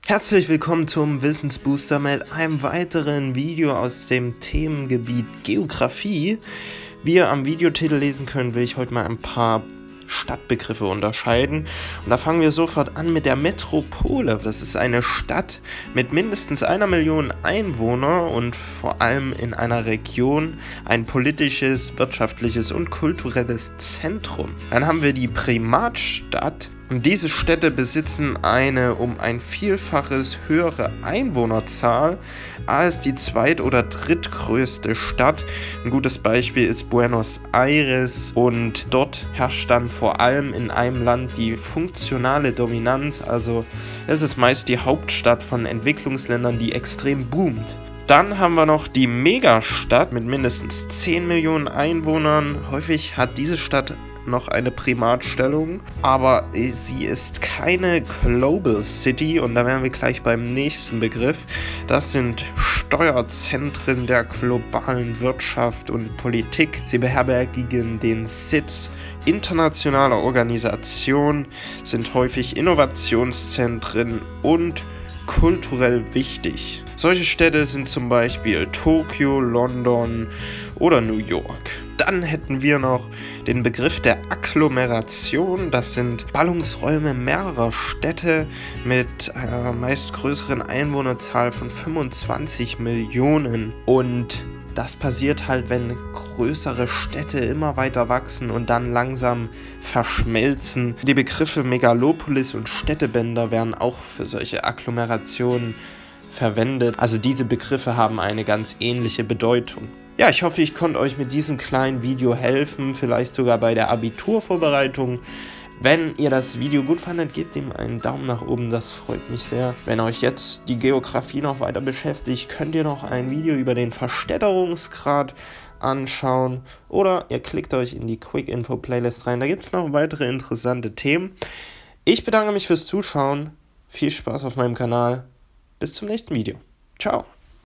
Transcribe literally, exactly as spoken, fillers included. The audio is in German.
Herzlich willkommen zum Wissensbooster mit einem weiteren Video aus dem Themengebiet Geografie. Wie ihr am Videotitel lesen könnt, will ich heute mal ein paar Stadtbegriffe unterscheiden. Und da fangen wir sofort an mit der Metropole. Das ist eine Stadt mit mindestens einer Million Einwohner und vor allem in einer Region ein politisches, wirtschaftliches und kulturelles Zentrum. Dann haben wir die Primatstadt. Und diese Städte besitzen eine um ein Vielfaches höhere Einwohnerzahl als die zweit- oder drittgrößte Stadt. Ein gutes Beispiel ist Buenos Aires und dort herrscht dann vor allem in einem Land die funktionale Dominanz, also es ist meist die Hauptstadt von Entwicklungsländern, die extrem boomt. Dann haben wir noch die Megastadt mit mindestens zehn Millionen Einwohnern. Häufig hat diese Stadt noch eine Primatstellung, aber sie ist keine Global City und da wären wir gleich beim nächsten Begriff. Das sind Steuerzentren der globalen Wirtschaft und Politik. Sie beherbergen den Sitz internationaler Organisationen, sind häufig Innovationszentren und kulturell wichtig. Solche Städte sind zum Beispiel Tokio, London oder New York. Dann hätten wir noch den Begriff der Agglomeration. Das sind Ballungsräume mehrerer Städte mit einer meist größeren Einwohnerzahl von fünfundzwanzig Millionen. Und das passiert halt, wenn größere Städte immer weiter wachsen und dann langsam verschmelzen. Die Begriffe Megalopolis und Städtebänder werden auch für solche Agglomerationen verwendet. Also diese Begriffe haben eine ganz ähnliche Bedeutung. Ja, ich hoffe, ich konnte euch mit diesem kleinen Video helfen, vielleicht sogar bei der Abiturvorbereitung. Wenn ihr das Video gut fandet, gebt ihm einen Daumen nach oben, das freut mich sehr. Wenn euch jetzt die Geografie noch weiter beschäftigt, könnt ihr noch ein Video über den Verstädterungsgrad anschauen oder ihr klickt euch in die Quick Info Playlist rein, da gibt es noch weitere interessante Themen. Ich bedanke mich fürs Zuschauen, viel Spaß auf meinem Kanal, bis zum nächsten Video. Ciao!